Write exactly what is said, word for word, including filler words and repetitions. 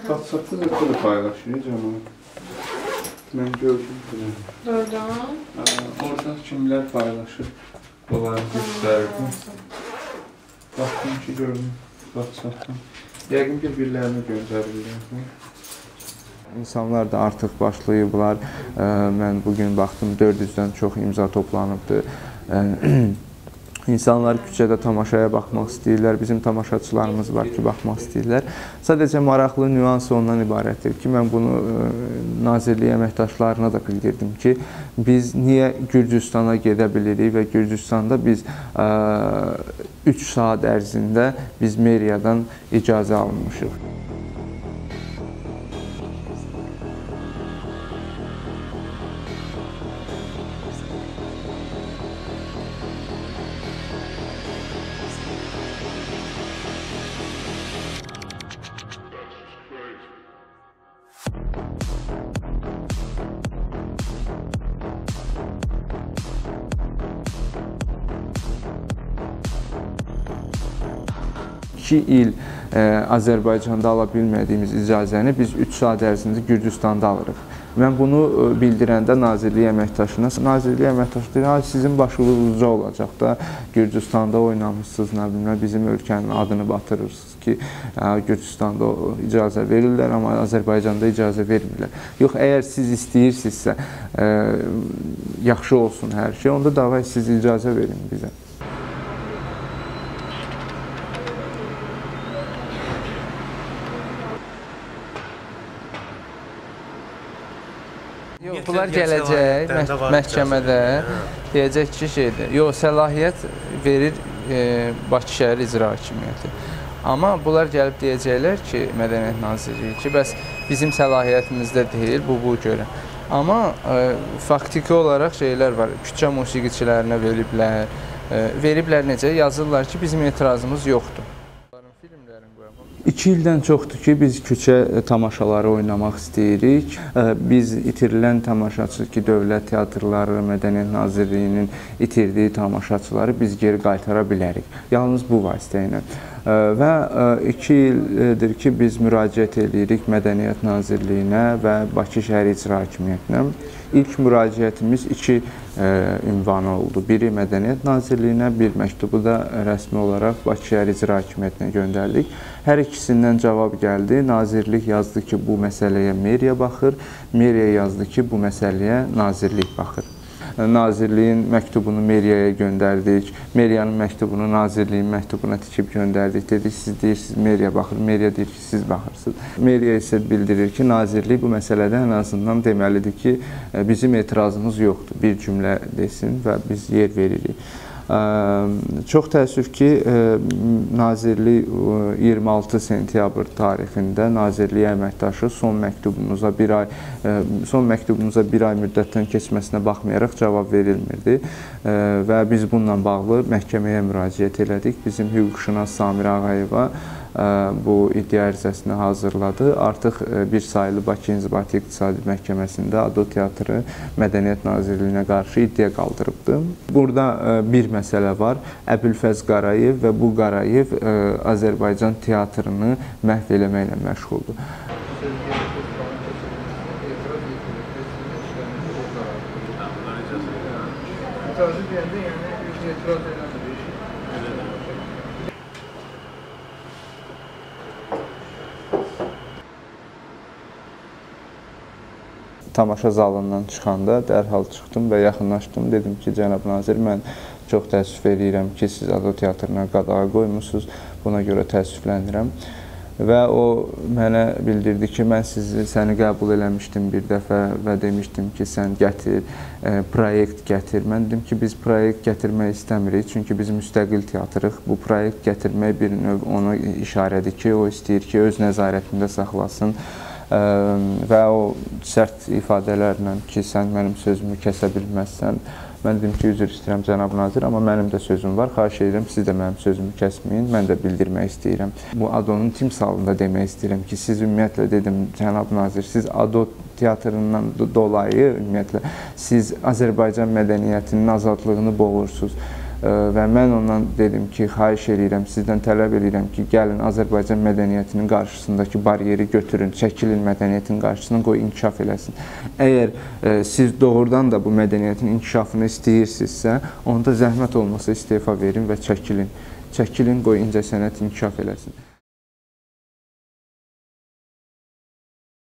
WhatsApp'da da paylaşıyor canım. Ben gördüm bunu. Oradan? Orada kimler paylaşır? Onları gösterdim. Baktım ki gördüm WhatsApp'dan. Yəqin ki, birilərini göndərirlər. İnsanlar da artıq başlayıblar. Mən bugün baxdım, dörd yüzdən çox imza toplanıbdır. İnsanlar küçədə tamaşaya baxmaq istəyirlər. Bizim tamaşaçılarımız var ki, baxmaq istəyirlər. Sadəcə maraqlı nüans ondan ibarətdir ki, mən bunu Nazirlik əməkdaşlarına da bildirdim ki, biz niyə Gürcüstana gedə bilirik və Gürcüstanda biz üç saat ərzində biz meriyadan icazə alınmışıq. iki il e, Azərbaycanda ala bilmədiyimiz icazəni biz üç saat ərzində Gürcüstanda alırıq. Mən bunu bildirəndə Nazirlik əməkdaşına, Nazirlik əməkdaşı deyir, sizin başınız uca olacaq da, Gürcüstanda oynamışsınız, nə bilmə, bizim ölkənin adını batırırsınız ki, Gürcüstanda icazə verirlər, amma Azərbaycanda icazə vermirlər. Yox, əgər siz istəyirsinizsə, e, yaxşı olsun hər şey, onda davay siz icazə verin bizə. Yox, bunlar gələcək məhkəmədə, deyəcək ki, şeydir, yox, səlahiyyət verir e, Bakı şəhər icra hakimiyyəti. Amma bunlar gəlib deyəcəklər ki, Mədəniyyət Nazirliyi ki, bəs bizim səlahiyyətimizdə deyil, bu, bu görə. Amma e, faktiki olaraq şeylər var, küçə musiqiçilərinə veriblər, e, veriblər necə, yazırlar ki, bizim etirazımız yoxdur. İki ildən çoxdur ki, biz küçə tamaşaları oynamaq istəyirik. Biz itirilən tamaşaçı ki, Dövlət Teatrları, Mədəniyyət Nazirliyinin itirdiyi tamaşaçıları biz geri qaytara bilərik. Yalnız bu vasitə ilə. Və iki ildir ki, biz müraciət edirik Mədəniyyət Nazirliyinə və Bakı şəhər icra hakimiyyətinə. İlk müraciətimiz iki ünvanı oldu. Biri Mədəniyyət Nazirliyinə, bir məktubu da rəsmi olaraq Bakı şəhər icra hakimiyyətinə göndərdik. Hər ikisindən cavab gəldi. Nazirlik yazdı ki, bu məsələyə meriya baxır. Meriya yazdı ki, bu məsələyə nazirlik baxır. Nazirliyin məktubunu meriyaya göndərdik. Meriyanın məktubunu Nazirliyin məktubuna tikib göndərdik. Dedik, siz deyirsiniz, meriya baxır. Meriya deyir ki, siz baxırsınız. Meriya isə bildirir ki, Nazirlik bu məsələdə ən azından deməlidir ki, bizim etirazımız yoxdur. Bir cümlə desin və biz yer veririk. Çox təəssüf ki, Nazirlik iyirmi altı sentyabr tarixində Nazirlik əməkdaşı son məktubumuza bir ay son məktubumuza bir ay müddətdən keçməsinə baxmayaraq cavab verilmirdi və biz bununla bağlı məhkəməyə müraciət elədik. Bizim hüquqşünas Samir Ağayeva bu iddia ərizəsini hazırladı. Artıq bir sayılı Bakı İnzibati İqtisadi Məhkəməsində Ado Teatrı Mədəniyyət Nazirliyinə qarşı iddia qaldırıbdı. Burada bir məsələ var. Əbülfəz Qarayev və bu Qarayev Azərbaycan teatrını məhv eləməklə məşğuldur. İtirazı deyəndə, yəni, etiraz eləmir. Tamaşa zalından çıxanda dərhal çıxdım və yaxınlaşdım. Dedim ki, cənab nazir, mən çox təəssüf edirəm ki, siz Ado Teatrına qadağa qoymusunuz. Buna görə təəssüflənirəm. Və o mənə bildirdi ki, mən sizi, səni qəbul eləmişdim bir dəfə və demişdim ki, sən gətir, e, proyekt gətir. Mən dedim ki, biz proyekt gətirmək istəmirik, çünki biz müstəqil teatrıq. Bu proyekt gətirmək bir növ ona işarədir ki, o istəyir ki, öz nəzarətində saxlasın. Və o sərt ifadələrlə ki, sən mənim sözümü kəsə bilməzsən. Mən dedim ki, üzr istəyirəm cənab nazir, amma mənim də sözüm var. Xahiş edirəm, siz də mənim sözümü kəsməyin. Mən də bildirmək istəyirəm. Bu Adonun timsalında demək istəyirəm ki, siz ümumiyyətlə dedim, cənab nazir, siz Ado teatrından dolayı ümumiyyətlə siz Azərbaycan mədəniyyətinin azadlığını boğursunuz. və mən ondan dedim ki, xahiş edirəm, sizdən tələb edirəm ki, gəlin Azərbaycan mədəniyyətinin qarşısındakı bariyeri götürün, çəkilin mədəniyyətin qarşısına, qoy inkişaf eləsin. Əgər e, siz doğrudan da bu mədəniyyətin inkişafını istəyirsinizsə, onda zəhmət olmasa istefa verin və çəkilin. Çəkilin, qoy incəsənət inkişaf eləsin.